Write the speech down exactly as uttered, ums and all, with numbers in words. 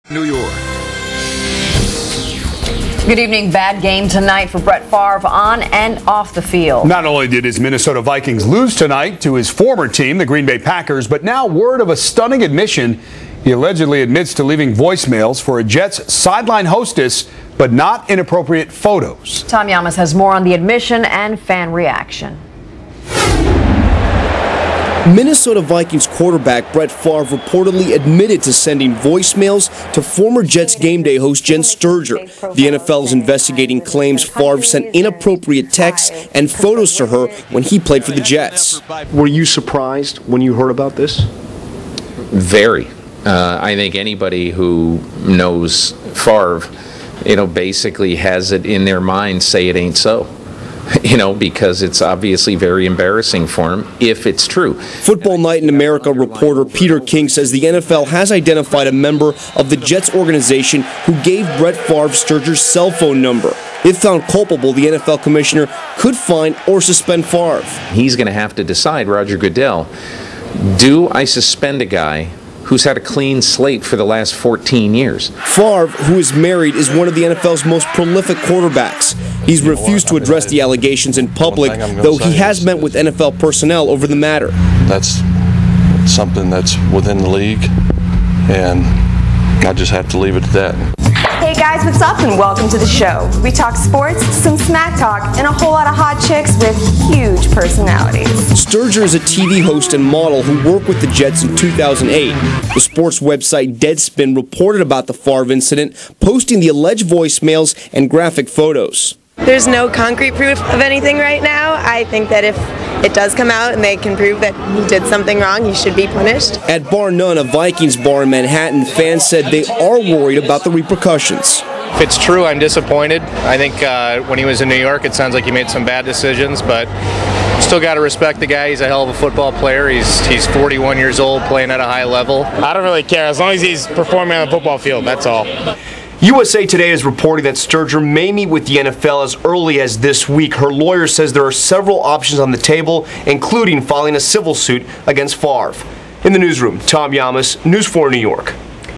New York. Good evening. Bad game tonight for Brett Favre on and off the field. Not only did his Minnesota Vikings lose tonight to his former team, the Green Bay Packers, but now word of a stunning admission. He allegedly admits to leaving voicemails for a Jets sideline hostess, but not inappropriate photos. Tom Llamas has more on the admission and fan reaction. Minnesota Vikings quarterback Brett Favre reportedly admitted to sending voicemails to former Jets game day host Jen Sturger. The N F L is investigating claims Favre sent inappropriate texts and photos to her when he played for the Jets. Were you surprised when you heard about this? Very. Uh, I think anybody who knows Favre, you know, basically has it in their mind, say it ain't so. You know, because it's obviously very embarrassing for him if it's true. Football Night in America reporter Peter King says the N F L has identified a member of the Jets organization who gave Brett Favre Sturger's cell phone number. If found culpable, the N F L commissioner could fine or suspend Favre. He's going to have to decide, Roger Goodell, do I suspend a guy who's had a clean slate for the last fourteen years. Favre, who is married, is one of the N F L's most prolific quarterbacks. He's refused to address the allegations in public, though he has met with N F L personnel over the matter. That's something that's within the league, and I just have to leave it at that. Hey guys, what's up and welcome to the show. We talk sports, some smack talk, and a whole lot of hot chicks with huge personalities. Sturger is a T V host and model who worked with the Jets in two thousand eight. The sports website Deadspin reported about the Favre incident, posting the alleged voicemails and graphic photos. There's no concrete proof of anything right now. I think that if it does come out and they can prove that he did something wrong, he should be punished. At Bar None, a Vikings bar in Manhattan, fans said they are worried about the repercussions. If it's true, I'm disappointed. I think uh, when he was in New York, it sounds like he made some bad decisions, but still got to respect the guy. He's a hell of a football player. He's he's forty-one years old, playing at a high level. I don't really care, as long as he's performing on the football field, that's all. U S A Today is reporting that Sturger may meet with the N F L as early as this week. Her lawyer says there are several options on the table, including filing a civil suit against Favre. In the newsroom, Tom Llamas, News four New York.